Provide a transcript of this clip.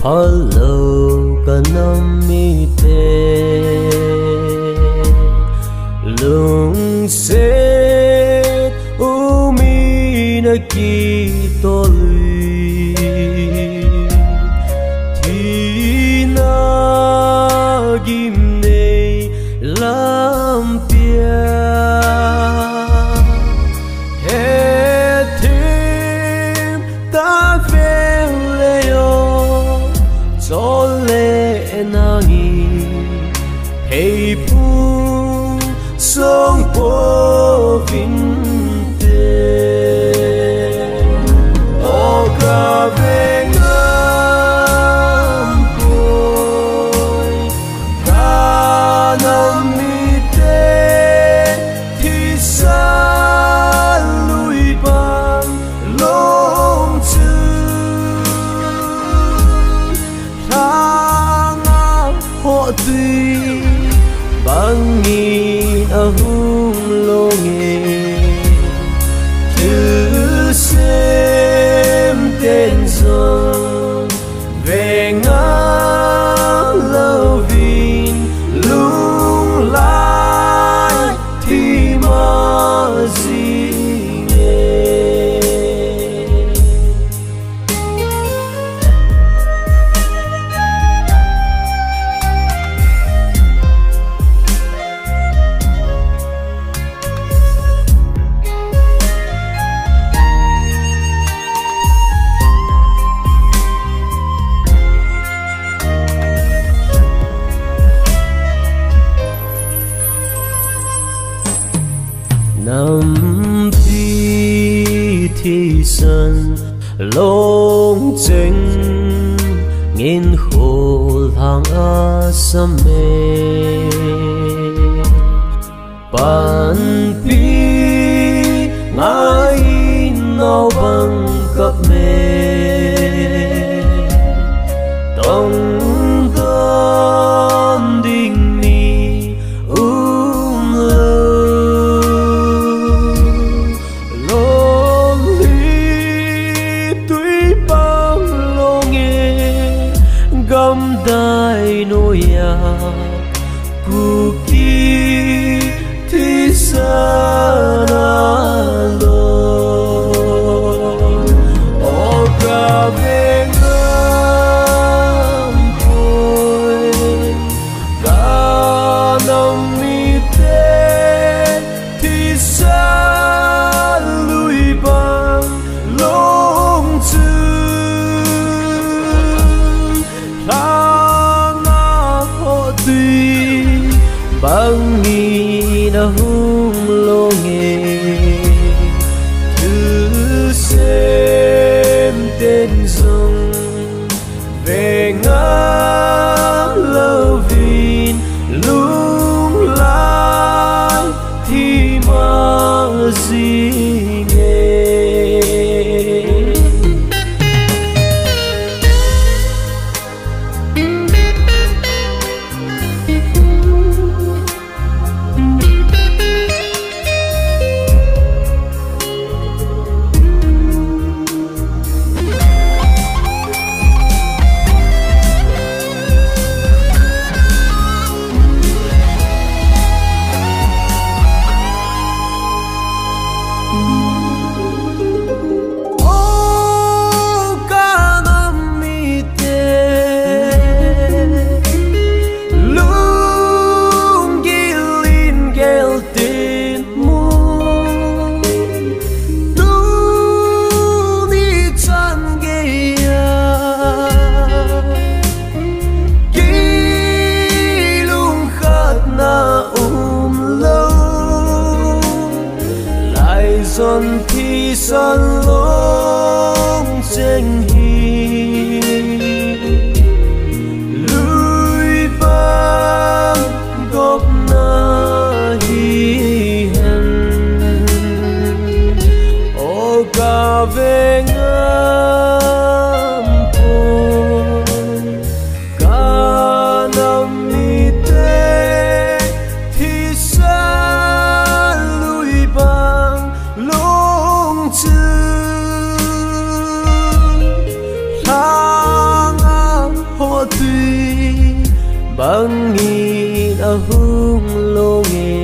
follow kanamite lung set umina kitoli tina gimne lampia hetim ta veleo Sole nangi hey pu song po vinte o ka vengam poi ka namite thi sa lui bang long chu họ tuy bằng nghìn ahung lo nghe cứ xem tên dòng về ngã lâu vin lung lại thì mà gì Nam pi thi sân long chênh nghìn khổ thang a sam mê pan pi ngai nao bang cặp mê tông tâm đình ni gam dai no ya ku ki thi sana lo o ka vengam poi ka nam mi te thi sa lui bang long chu bằng nghìn ahung lo nghe cứ xem tên dòng về ngã lâu vin lung lại thì mà gì bangin ahung longe